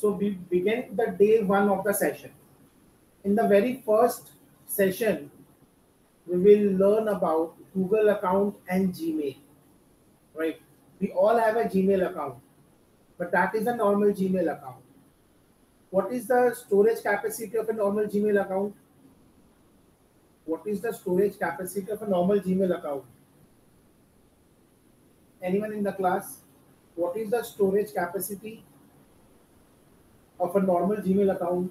So we begin the day one of the session. In the very first session, we will learn about Google account and Gmail. Right? We all have a Gmail account, but that is a normal Gmail account. What is the storage capacity of a normal Gmail account? What is the storage capacity of a normal Gmail account? Anyone in the class? What is the storage capacity of a normal Gmail account?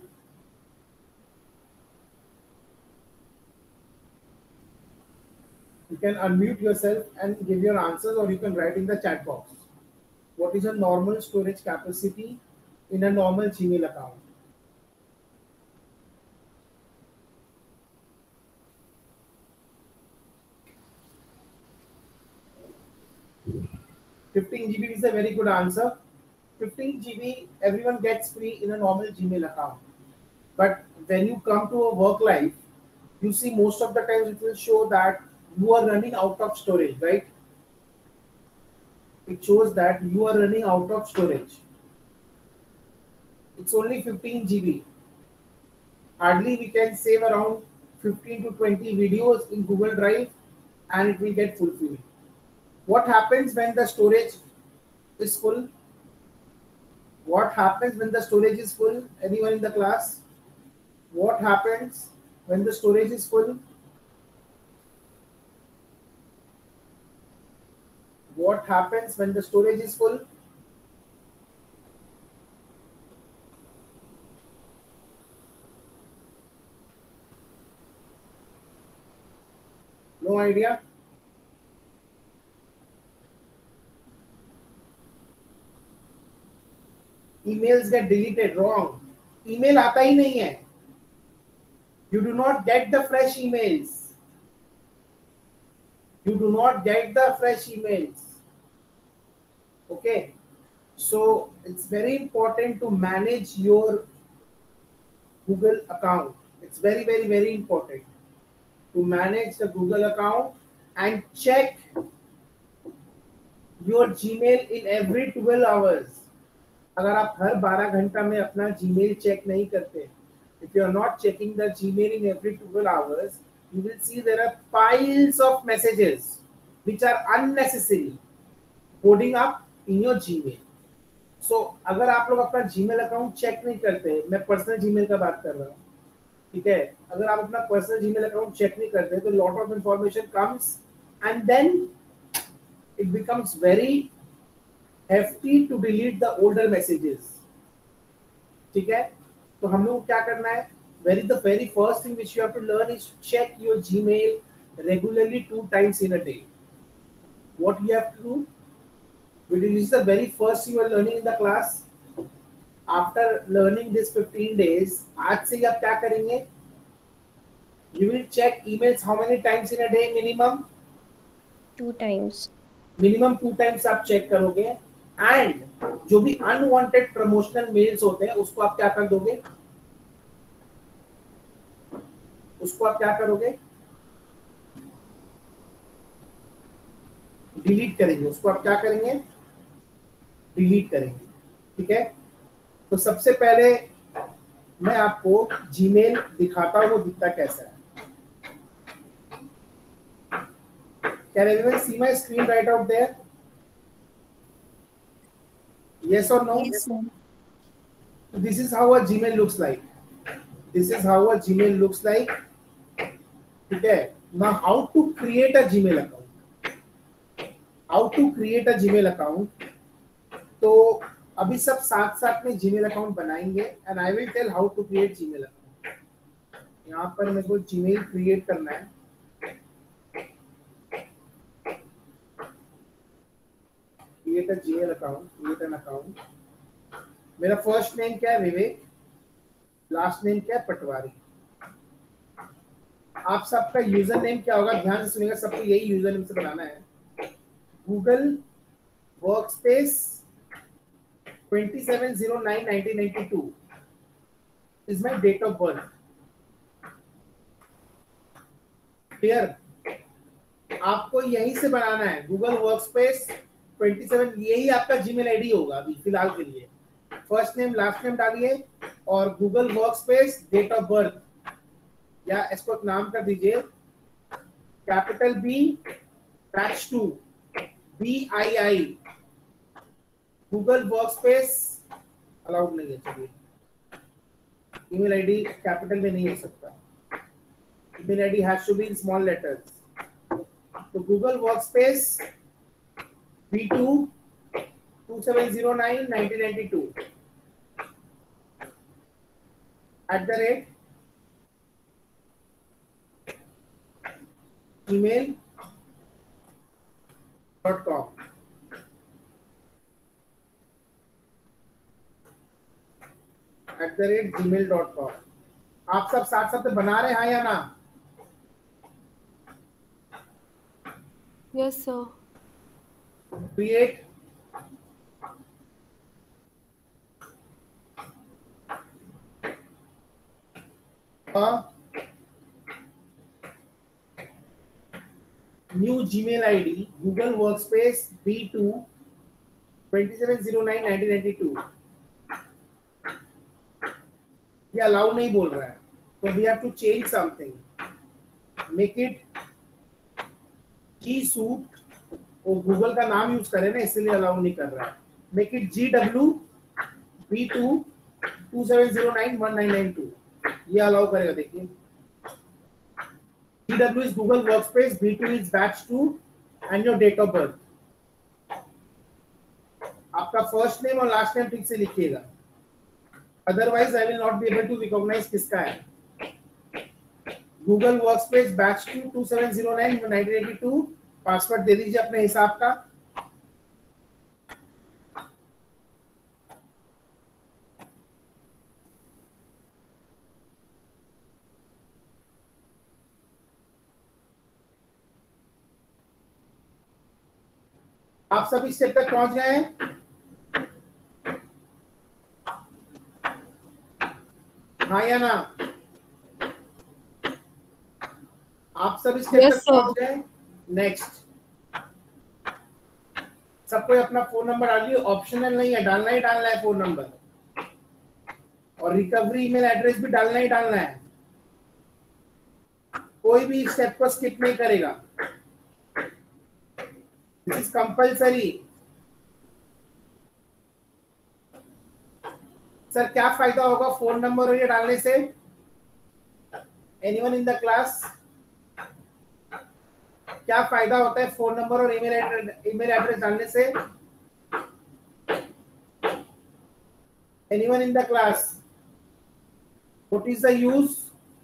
You can unmute yourself and give your answers, or you can write in the chat box. What is a normal storage capacity in a normal Gmail account? $15 GB is a very good answer. 15 GB everyone gets free in a normal Gmail account. But when you come to a work life, you see most of the times it will show that you are running out of storage, right? It shows that you are running out of storage. It's only 15 GB. Hardly we can save around 15 to 20 videos in Google Drive and it will get fulfilled. What happens when the storage is full? What happens when the storage is full? Anyone in the class? What happens when the storage is full? What happens when the storage is full? No idea? Emails get deleted. Wrong. Email आता ही नहीं है. You do not get the fresh emails. You do not get the fresh emails. Okay. So it's very important to manage your Google account. It's very, very, very important to manage the Google account and check your Gmail in every 12 hours. अगर आप हर 12 घंटा में अपना Gmail check नहीं करते, if you are not checking the Gmail in every 12 hours, you will see there are piles of messages which are unnecessary loading up in your Gmail. So अगर आप लोग अपना Gmail अकाउंट चेक नहीं करते, मैं personal Gmail का बात कर रहा हूँ, ठीक है? अगर आप अपना पर्सनल Gmail अकाउंट चेक नहीं करते तो lot of information comes and then it becomes very hefty to delete the older messages. ठीक है? तो हम लोग क्या करना है? The very first thing which you have to learn is to check your Gmail regularly 2 times in a day. What you have to do? This is the very first you are learning in the class. After learning this 15 days, आज से आप क्या करेंगे? You will check emails how many times in a day minimum? 2 times. Minimum 2 times आप check करोगे. And जो भी unwanted promotional mails होते हैं उसको आप क्या कर दोगे? उसको आप क्या करोगे? डिलीट करेंगे. उसको आप क्या करेंगे? डिलीट करेंगे. ठीक है? तो सबसे पहले मैं आपको Gmail दिखाता हूँ वो दिखता कैसा है. Can everyone see my screen right out there? Yes or no? Yes, sir. This is how a Gmail looks like. This is how a Gmail looks like. Okay. Now, how to create a Gmail account? How to create a Gmail account? तो अभी सब साथ साथ में Gmail account बनाएंगे and I will tell how to create Gmail account. यहाँ पर मेरे को Gmail create करना है. Create a Gmail account. Create an account. मेरा फर्स्ट नेम क्या है? विवेक. लास्ट नेम क्या है? पटवारी. आप सबका यूजर नेम क्या होगा? ध्यान से सुनिएगा, सबको यही यूजर नेम से बनाना है. Google Workspace 27/09/1992 is my date of birth. Clear? आपको यहीं से बनाना है. गूगल वर्कस्पेस 27, यही आपका जीमेल आईडी होगा अभी फिलहाल के लिए. फर्स्ट नेम लास्ट नेम डालिए और Google Workspace date of birth, या इसको एक नाम कर दीजिए capital B batch 2 BII। Google Workspace allowed नहीं है, चलिए ईमेल आईडी कैपिटल में नहीं हो सकता, email ID has to be in small letters. तो Google Workspace B2 2709 1992 @gmail.com। @gmail.com। आप सब साथ साथ बना रहे हैं या ना? Yes, sir. Create new Gmail ID Google Workspace B2 2709 1992। ये अलाउ नहीं बोल रहा है, तो we have to change something, make it G suite, वो गूगल का नाम यूज करे ना इसलिए अलाउ नहीं कर रहा है। मेक इट GW B2 2709 1992, ये अलाउ करेगा। देखिए GW is Google Workspace, B2 is batch 2 and your date of birth। आपका फर्स्ट नेम और लास्ट नेम ठीक से लिखिएगा, otherwise I will not be able to recognise किसका है। गूगल वर्कस्पेस बैच 2 2709 1982, पासवर्ड दे दीजिए अपने हिसाब का। आप सभी स्टेप तक पहुंच गए हैं? हाँ या ना? आप सभी स्टेप Yes, तक sir. पहुंच गए? नेक्स्ट, सबको अपना फोन नंबर डालिए, ऑप्शनल नहीं है, डालना ही डालना है फोन नंबर, और रिकवरी ईमेल एड्रेस भी डालना ही डालना है। कोई भी स्टेप को स्किप नहीं करेगा, दिस इज कंपल्सरी। सर क्या फायदा होगा फोन नंबर और ये डालने से? एनीवन इन द क्लास, क्या फायदा होता है फोन नंबर और ईमेल एड्रेस डालने से? Anyone in the class, what is the use?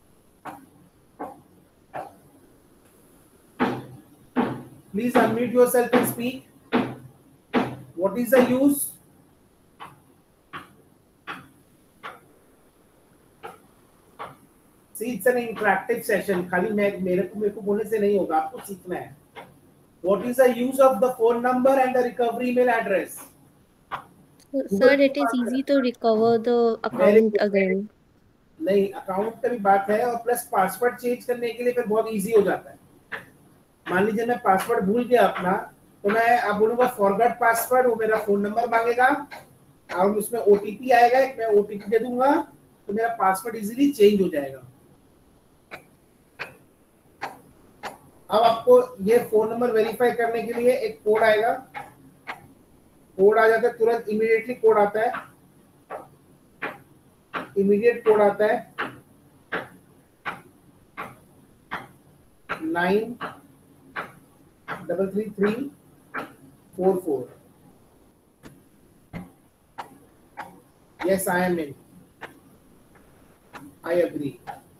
Please unmute yourself and speak. What is the use? See, it's an interactive session, खाली मेरे को बोलने से नहीं होगा, आपको सीखना है। What is the use of the phone number and the recovery email address? Sir, it is easy to recover the account again. नहीं, अकाउंट का भी बात है, और प्लस पासवर्ड चेंज करने के लिए फिर बहुत इजी हो जाता है। मान लीजिए मैं पासवर्ड भूल गया अपना, तो मैं अब बोलूंगा फॉरगॉट पासवर्ड, वो मेरा फोन नंबर मांगेगा और उसमें OTP आएगा, मैं OTP दे दूंगा, तो मेरा पासवर्ड इजीली चेंज हो जाएगा। अब आपको ये फोन नंबर वेरीफाई करने के लिए एक कोड आएगा, कोड आ जाता है तुरंत, इमीडिएटली कोड आता है, इमीडिएट कोड आता है 933344। Yes, I am in. I agree.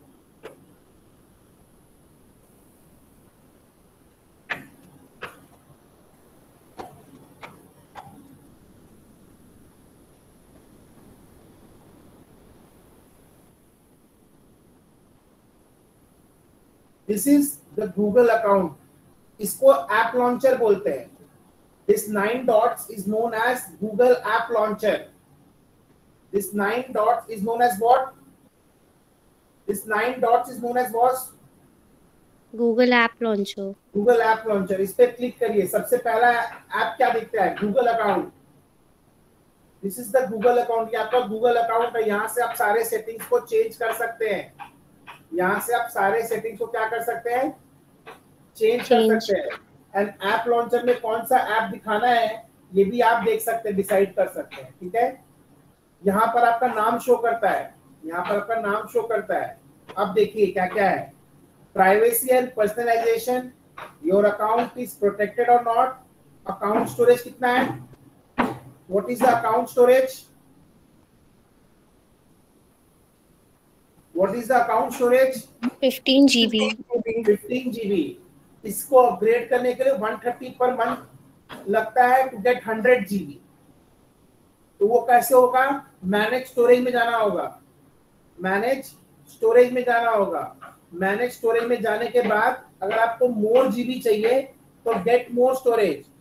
This is the Google account. इसको ऐप लॉन्चर बोलते हैं। This 9 dots is known as Google App Launcher. This 9 dots is known as what? This 9 dots is known as what? Google App Launcher. Google App Launcher। इस पे click करिए, सबसे पहला app क्या दिखता है? Google account. This is the Google account, ये आपका गूगल अकाउंट है। यहाँ से आप सारे सेटिंग्स को चेंज कर सकते हैं। यहाँ से आप सारे सेटिंग्स को क्या कर सकते हैं, चेंज कर सकते हैं। एंड ऐप लॉन्चर में कौन सा ऐप दिखाना है ये भी आप देख सकते हैं, डिसाइड कर सकते हैं। ठीक है, यहाँ पर आपका नाम शो करता है, यहाँ पर आपका नाम शो करता है। अब देखिए क्या क्या है, privacy and personalisation, your account is protected और नॉट, अकाउंट स्टोरेज कितना है, what is the account storage, what is the account storage, 15 GB। 15 GB। इसको अपग्रेड करने के लिए 130 पर मंथ लगता है टू गेट 100 GB। तो वो कैसे होगा, मैनेज स्टोरेज में जाना होगा, मैनेज स्टोरेज में जाना होगा। मैनेज स्टोरेज में जाने के बाद अगर आपको मोर जीबी चाहिए तो गेट मोर स्टोरेज,